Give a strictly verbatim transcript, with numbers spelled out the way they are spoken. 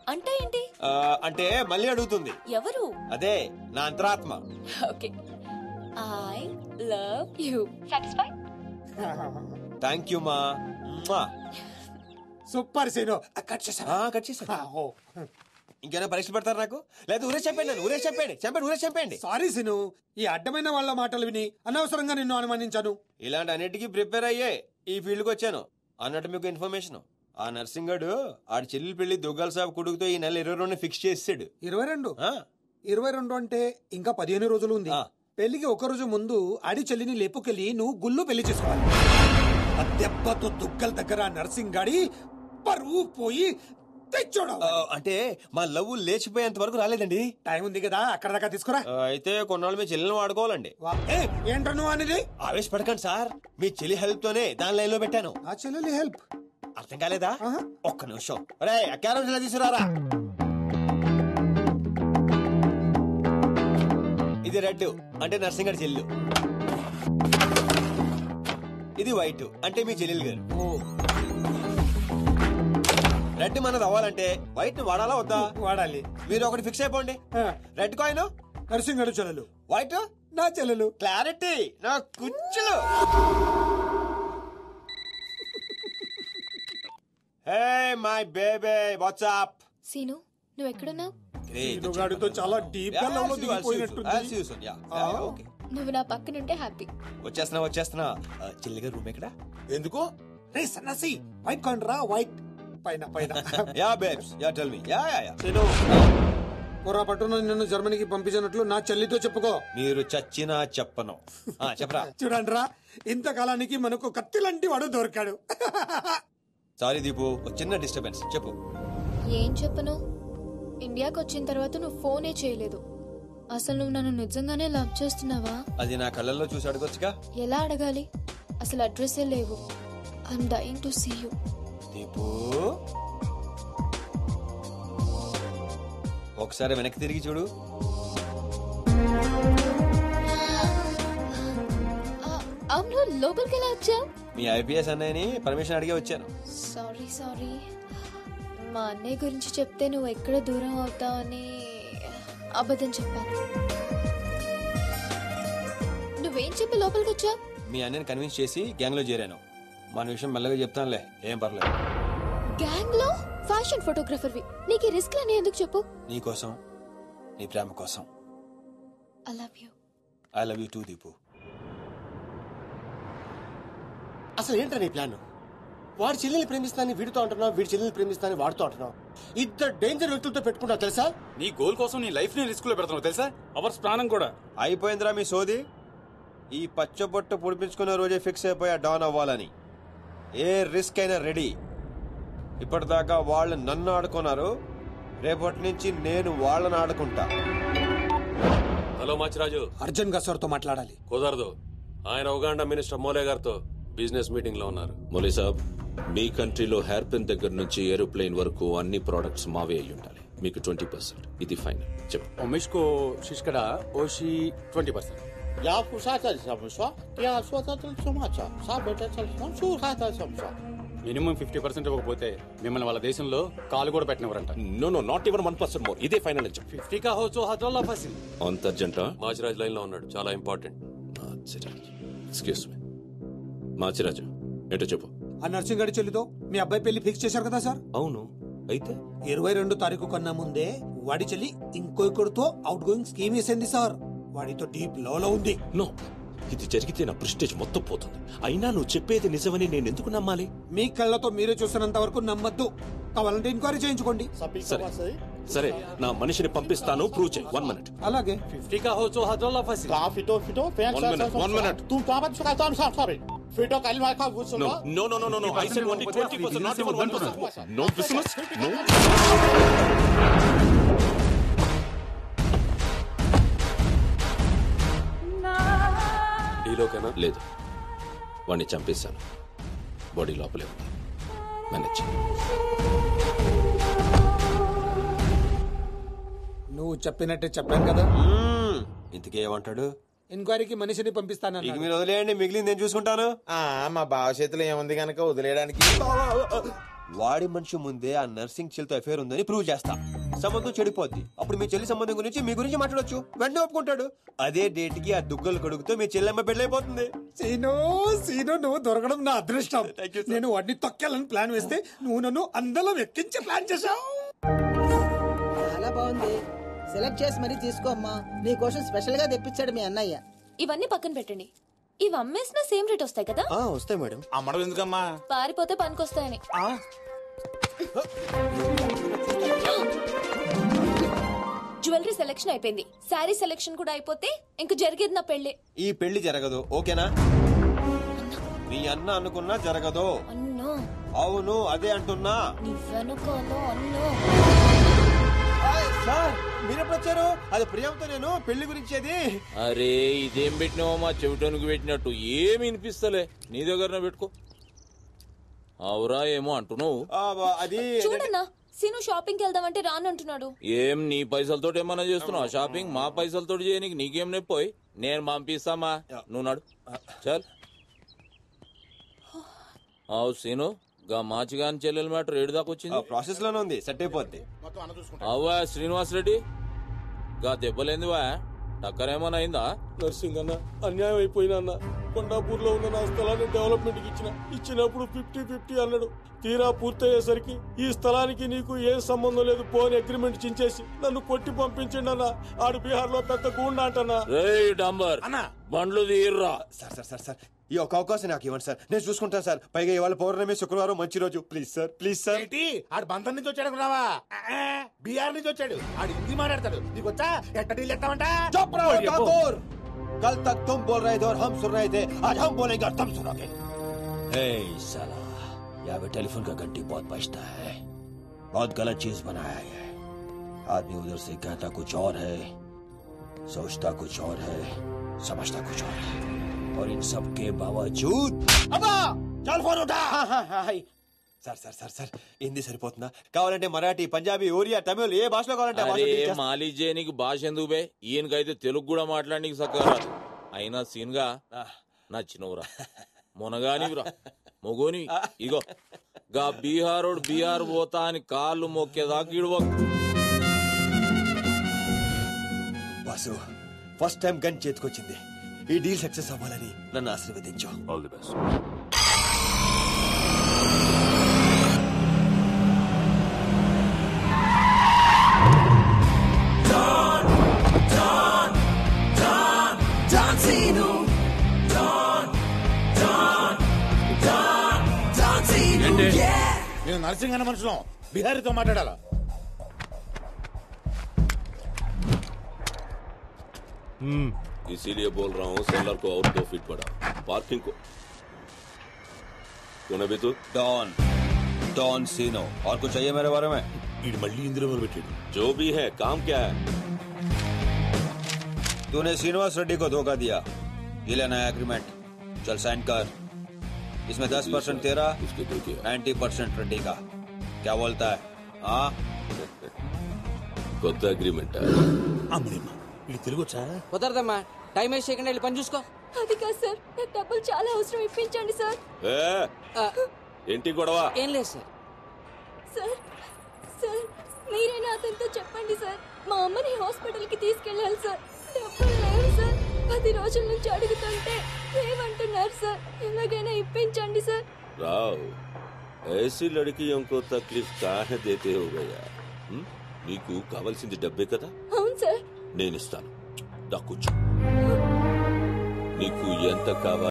అంటే ఏంటి? అంటే మళ్ళీ అడుగుతుంది. ఎవరు? అదే నా అంతరాత్మ. Okay, I love you. Satisfied? Thank you మా. Super scene. కట్ చేసా కట్ చేసా. ఇంకేనా పరీక్షలు పెడతారు నాకు? లేదు ఊరే చెప్పండి, ఊరే చెప్పండి, చెప్పండి ఊరే చెప్పండి. సారీ సీను, ఈ అడ్డమైన వాళ్ళ మాటలు విని అనవసరంగా నిన్ను అనుమానించాను. ఇలాంటి అన్నిటికీ ప్రిపేర్ అయ్యే ఈ ఫీల్డ్ కి వచ్చాను. అన్నట్టు మీకు ఇన్ఫర్మేషన్, ఆ నర్సింగ్ గడు ఆడి చెల్లెలు పెళ్లి దుగ్గాల సాబ్ కొడుకుతో ఈ నెల ఇరవై రెండు ఫిక్స్ చేసాడు. ఇరవై రెండు ఇరవై రెండు అంటే ఇంకా పదిహేను రోజులు ఉంది. పెళ్లికి ఒక రోజు ముందు ఆడి చెల్లిని లేపుకెళ్ళి నువ్వు గుళ్ళు పెళ్లి చేసుకోవాలి. దెబ్బతో దుగ్గల దగ్గర నర్సింగ్ గాడి పరువు పోయి తెచ్చోడు. అంటే మా లవ్ లేచిపోయేంత వరకు రాలేదండి. టైం ఉంది కదా, అక్కడ దాకా తీసుకురా. అయితే కొన్నాళ్ళు మీ చెల్లెలను వాడుకోవాలండి. ఏంట్రా నువ్వు అనేది? ఆవేశపడకండి సార్, మీ చెల్లి హెల్ప్ తోనే దాని లైన్ లో పెట్టాను. ఆ చెల్లెలి హెల్ప్ అర్థం కాలేదా? ఒక్క నిమిషం. అరే క్యారం తీసుకురారా. ఇది రెడ్ అంటే నర్సింగ్ గారి చెల్లు, ఇది వైట్ అంటే మీ చెల్లెలు గారు. రెడ్ మనది అవ్వాలంటే వైట్ ని వాడాలా వద్దా? వాడాలి. మీరు ఒకటి ఫిక్స్ అయిపోండి. రెడ్ కాయిన్ నర్సింగ్ గారి చెల్లెలు, వైట్ నా చెల్లెలు. క్లారిటీ నా కుచ్చులు. Hey my baby, what's up? Seenu, నువ్వు ఎక్కడున్నావు? గాడితో చాలా డీప్ గా లవ్ లో దిగిపోయినట్టుంది. నువ్వు నా పక్కనుంటే హ్యాపీ. వచ్చేస్తున్నా వచ్చేస్తున్నా. చిల్లిగా రూమ్ ఎక్కడ? ఎందుకు? రే సన్నసి, వైట్ కాయిన్ రా, వైట్ పైన పైన. Yeah babes, yeah tell me. Yeah yeah yeah. Seenu, పొరపాటున నిన్ను జర్మనీకి పంపించినట్లు నా చెల్లితో చెప్పుకో. మీరు చచ్చినా చెప్పను. చెప్పరా. చూడండి రా, ఇంతకాలానికి మనకు కత్తి లాంటి వాడు దొరికాడు. సారీ దీపు, చిన్న డిస్టర్బెన్స్. చెప్పు. ఏం చెప్పను? ఇండియాకి వచ్చిన తర్వాత నువ్వు ఫోనే చేయలేదు. అసలు నువ్వు నన్ను నిజంగానే లవ్ చేస్తున్నావా? అది నా కళ్ళల్లో చూసి అడగొచ్చుగా. ఎలా అడగాలి? అసలు అడ్రస్సే లేవు. I'm dying to see you. Deepu, ఒకసారి వెనక్కి తిరిగి చూడు. అవును, లోపలికి ఎలా వచ్చావు? మీ ఐపీఎస్ అన్నయ్యని పర్మిషన్ అడిగే వచ్చాను. సారీ సారీ, మా అన్నయ్య గురించి చెప్తే నువ్వు ఎక్కడ దూరం అవుతావని అబద్ధం చెప్పాను. నువ్వేం చెప్పి లోపలికి వచ్చావు? మీ అన్నయ్యని కన్విన్స్ చేసి గ్యాంగ్ లో చేరాను. మన విషయం మెల్లగా చెప్తానులే, ఏం పర్లేదు. గ్యాంగ్ లో ఫ్యాషన్ ఫోటోగ్రఫర్ వి, నీకు ఈ రిస్క్ లని ఎందుకు చెప్పు? నీ కోసం, నీ ప్రేమ కోసం. I love you. I love you too Deepu. అసలు ఏంటో నీ ప్లాన్? వాడి చెల్లెల్ని ప్రేమిస్తానని వీడితో అంటున్నావు, వీడి చెల్లెల్ని ప్రేమిస్తానని వాడితో అంటున్నావు. ఇద్దరు డేంజర్ వ్యక్తులతో పెట్టుకున్నావు తెలుసా? నీ గోల్ కోసం నీ లైఫ్ ని రిస్క్ లో పెడుతున్నావు తెలుసా? అవర్స్ ప్రాణం కూడా. అయిపోయిందిరా మీ సోది. ఈ పచ్చబొట్టు పుడిపించుకునే రోజే ఫిక్స్ అయిపోయా డాన్ అవ్వాలని. ఏ రిస్క్ అయినా రెడీ. ఇప్పటిదాకా వాళ్ళు నన్ను ఆడుకున్నారు, రేపటి నుంచి నేను వాళ్ళని ఆడుకుంటా. హలో మాచిరాజు, అర్జున్ గా సార్ తో మాట్లాడాలి. కుదరదు, ఆయన ఉగాండా మినిస్టర్ మోలే గారితో బిజినెస్ మీటింగ్ లో ఉన్నారు. మోలీ సాబ్, మీ కంట్రీలో హెయిర్ పిన్ దగ్గర నుంచి ఏరోప్లేన్ వరకు అన్ని ప్రొడక్ట్స్ మావే అయి ఉండాలి. మీకు ట్వంటీ పర్సెంట్, ఇది ఫైనల్. చెప్పు. ఒమిష్కో శిష్కడ ఓషి ట్వంటీ పర్సెంట్. యా పుషాచల్ సమస్య యా స్వతల్ సమాచ సాబెట చల్ సంసు హాత సమస్య. మినిమం ఫిఫ్టీ పర్సెంట్ ఇవ్వకపోతే మిమ్మల్ని వాళ్ళ దేశంలో కాలు కూడా పెట్టినవరంట. No no not even one percent more. ఇదే ఫైనల్ అని చెప్పు. ఫిఫ్టీ కా హోచో హజార్లా ఫసిల్. అంత అర్జెంటా? మాచిరాజ్ లైన్ లో ఉన్నాడు, చాలా important. Machiraj, excuse me. Machiraju, ఏంటో చెప్పు. ఆ నర్సింగ్ గారి చెల్లితో మీ అబ్బాయి పెళ్లి ఫిక్స్ చేశారు కదా సార్? అవును. అయితే ఇరవై రెండు తారీఖు కన్నా ముందే వాడి చెల్లి ఇంకొకరితో అవుట్ గోయింగ్ స్కీమ్ వేసింది సార్. వాడితో డీప్ లోలో ఉంది. నో, ఇది జరిగితే నా ప్రెస్టేజ్ మొత్తం పోతుంది. అయినా నువ్వు చెప్పేది నిజమని నేను ఎందుకు నమ్మాలి? మీ కళ్ళతో మీరే చూసినంత వరకు నమ్మద్దు. కావాలంటే ఎంక్వైరీ చేయించుకోండి. సరే సరే, నా మనిషిని పంపిస్తాను, ప్రూవ్ చేయి. One minute. అలాగే. ఫిఫ్టీ కా హోచో హజార్లా ఫసిల్. కా ఫిటో ఫిటో ఫ్యాన్ వన్ మినిట్. తు కాబత్ సుకా తామ్ సాబ్ సాబ్ ఫిటో కలిమా కా గుసో. No no no no no, I said only twenty percent, not even one percent. No business, no. డీలోకేనా? లేదు, వాడిని చంపేశాను. బాడీ లోపలే ఉంది. మేనేజ్. నువ్వు చెప్పినట్టే చెప్పాను కదా. ఇంతకీ ఏమంటాడు? ఎంక్వైరీకి మనిషిని పంపిస్తాను. ఇక మీరు వదిలేయండి, మిగిలింది నేను చూసుకుంటాను. మా బావ చేతిలో ఏముంది కనుక వదిలేయడానికి. వాడి మనిషి ముందే ఆ నర్సింగ్ చెల్లితో అఫేర్ ఉందని ప్రూవ్ చేస్తా. సంబంధం చెడిపోద్ది. అప్పుడు మీ చెల్లి సంబంధం గురించి మీ గురించి మాట్లాడొచ్చు. వెంటనే ఒప్పుకుంటాడు. అదే డేట్ కి ఆ దుగ్గలు కొడుకుతో మీ చెల్లెమ్మ పెళ్ళైపోతుంది. సీను సీను నువ్వు దొరకడం నా అదృష్టం. నేను వాడిని తొక్కాలని ప్లాన్ వేస్తే నువ్వు నన్ను అందలో ఎక్కించి ప్లాన్ చేశావు. చాలా బాగుంది. సెలెక్ట్ చేసి మరీ తీసుకో అమ్మా. నీ కోసం స్పెషల్ గా తెప్పించాడు మీ అన్నయ్య. ఇవన్నీ పక్కన పెట్టండి. ఇవి అమ్మేసిన సేమ్ రేట్ వస్తాయి కదా? వస్తాయి మేడం. అమ్మడం ఎందుకమ్మా? పారిపోతే పనికొస్తాయని. జ్యువెలరీ సెలెక్షన్ అయిపోయింది. శారీ సెలెక్షన్ కూడా అయిపోతే ఇంక జరిగేది నా పెళ్లి. ఈ పెళ్లి జరగదు. ఓకేనా? మీ అన్న అనుకున్నా జరగదు. అన్నో. అవును అదే అంటున్నా. నీ వెనుకలో అన్నో. సార్ మీరెప్పుడు వచ్చారు? అది ప్రియంతో నేను పెళ్లి గురించేది. అరే ఇదేం పెట్టినావో మా చెవిటోనికి పెట్టినట్టు ఏమి వినిపిస్తలే. నీ దగ్గర పెట్టుకో. అవురా ఏమో అంటున్నావు. అది చూడన్నా సీను షాపింగ్ కి వెళ్దామంటే రానంటున్నాడు. ఏం నీ పైసలతో ఏమన్నా చేస్తున్నావు షాపింగ్? మా పైసలతో చేయనీకి నీకేం నొప్పోయి? నేను పంపిస్తామా, నువ్వు నాడు చల్. అవు సీను గా మాచిగాని చెల్లెల మ్యాటర్ ఏడు దాకా వచ్చింది. ప్రాసెస్ లోనే ఉంది. సెట్ అయిపోద్ది. అవ్వా శ్రీనివాస్ రెడ్డి గా దెబ్బలేందివా? టక్కరేమన్నా అయిందా? నర్సింగ్ అన్న అన్యాయం అయిపోయినా అన్న. కొండాపూర్ లో ఉన్న నా స్థలాన్ని డెవలప్మెంట్ కి ఇచ్చిన ఇచ్చినప్పుడు ఫిఫ్టీ ఫిఫ్టీ అన్నాడు. తీరా పూర్తయ్యేసరికి ఈ స్థలానికి నీకు ఏం సంబంధం లేదు పోని అగ్రిమెంట్ చించేసి నన్ను కొట్టి పంపించండి అన్న. ఆడు బీహార్ లో పెద్ద గూండా అంటన్నా. రేయ్ డంబర్ బండ్లు తీర్రా. సార్ సార్ సార్ సార్ ఈ ఒక్క అవకాశం నాకు ఇవ్వండి సార్. నేను చూసుకుంటాను సార్. పైగా ఇవాళ పౌర్ణమి శుక్రవారం మంచి రోజు. Please sir please sir. ఆడు బంధం నుంచి వచ్చాడు అనుకున్నావా? బీహార్ నుంచి వచ్చాడు. ఆడు హిందీ మాట్లాడతాడు. నీకు వచ్చా ఎట్ట డీల్ ఎత్తామంట? कल तक तुम बोल रहे थे और हम सुन रहे थे. आज हम बोलेंगे और तुम सुनोगे. हे साला यहाँ पे टेलीफोन का घंटी बहुत बजता है. बहुत गलत चीज बनाया है. आदमी उधर से कहता कुछ और है, सोचता कुछ और है, समझता कुछ और है. और इन सब के बावजूद अब्बा चल फोन उठा. Sir sir sir sir Hindi సరిపోతుందా? కావాలంటే మరాఠీ, పంజాబీ, ఒరియా, తమిళ్ ఏ భాషలో కావాలంటే. మాలిజే నీకు భాష ఎందుకు బే? ఈయనకైతే తెలుగు కూడా మాట్లాడనీకి సక్కరా. అయినా సీన్ గా నచ్చినవురా, మునగానివిరా, మొగోని. ఇగో గా బీహారోడు బీహార్ పోతా అని కాళ్ళు మొక్కేదాకా ఇడవ. బాసు ఫస్ట్ టైం గన్ చేతికొచ్చింది. ఈ డీల్ సక్సెస్ అవ్వాలని నన్ను ఆశీర్వదించు. All the best. నేను నర్సింగ్ అన్న మనుషులం బిహారీతో మాట్లాడాలా? इसीलिए बोल रहा हूँ सेलर को और दो फीट बढ़ा. पार्किंग को कौन है बे तू? डॉन डॉन सीनो. और कुछ चाहिए मेरे बारे में? मल्ली इंदिरा बैठे. जो भी है काम क्या है? तूने श्रीनिवास रेड्डी को धोखा दिया. ये लेना है एग्रीमेंट. चल साइन कर. इसमें दस परसेंट तेरा, नाइन्टी परसेंट रेड्डी का. क्या बोलता है? हाँ కొత్త అగ్రిమెంట్. ఇది తెలుగు వచ్చా? కుదరదమ్మా. టైం వేస్ట్ చేయకుండా వెళ్ళి పని చూసుకో. అది కాదు సార్, నాకు డబ్బులు చాలా అవసరం. ఇప్పించండి సార్. ఏంటి గొడవ? ఏం లేదు సార్. సార్ సార్ మీరైనా అతనితో చెప్పండి సార్. మా అమ్మని హాస్పిటల్ కి తీసుకెళ్ళాలి సార్. డబ్బులు లేవు సార్. పది రోజుల నుంచి అడుగుతుంటే ఏమంటున్నారు సార్. ఎలాగైనా ఇప్పించండి సార్. రావ్ ऐसी लड़कियों को तकलीफ काहे देते हो गया? నీకు కావాల్సింది డబ్బే కదా? అవును సార్. నేను ఇస్తాను. దా కూర్చో. నీకు ఎంత కావాలి?